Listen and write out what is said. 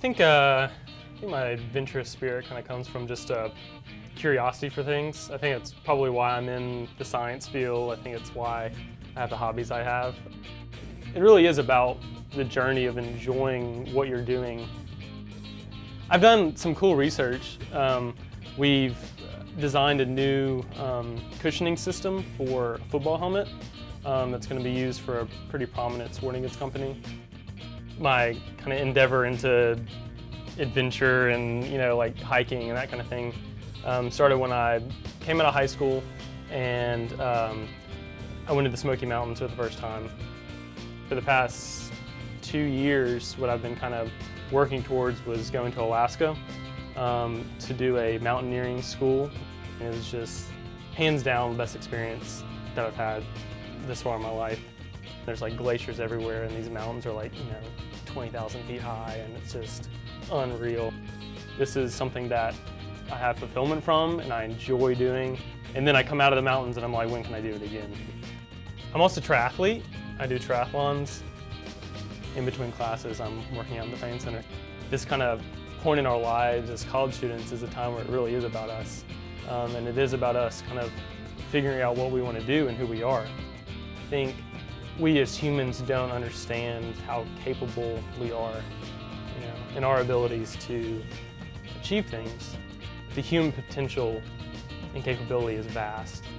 I think my adventurous spirit kind of comes from just a curiosity for things. I think it's probably why I'm in the science field. I think it's why I have the hobbies I have. It really is about the journey of enjoying what you're doing. I've done some cool research. We've designed a new cushioning system for a football helmet that's going to be used for a pretty prominent sporting goods company. My kind of endeavor into adventure and like hiking and that kind of thing started when I came out of high school and I went to the Smoky Mountains for the first time. For the past 2 years, what I've been kind of working towards was going to Alaska to do a mountaineering school. It was just hands down the best experience that I've had this far in my life. There's like glaciers everywhere and these mountains are like 20,000 feet high and it's just unreal. This is something that I have fulfillment from and I enjoy doing. And then I come out of the mountains and I'm like, when can I do it again? I'm also a triathlete. I do triathlons. In between classes, I'm working out in the training center. This kind of point in our lives as college students is a time where it really is about us. And it is about us kind of figuring out what we want to do and who we are. I think we as humans don't understand how capable we are, in our abilities to achieve things. The human potential and capability is vast.